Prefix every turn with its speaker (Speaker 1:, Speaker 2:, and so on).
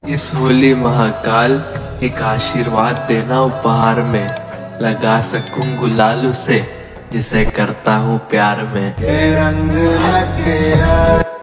Speaker 1: इस होली महाकाल एक आशीर्वाद देना उपहार में, लगा सकूं गुलाल उसे जिसे करता हूँ प्यार में।
Speaker 2: रंग लगे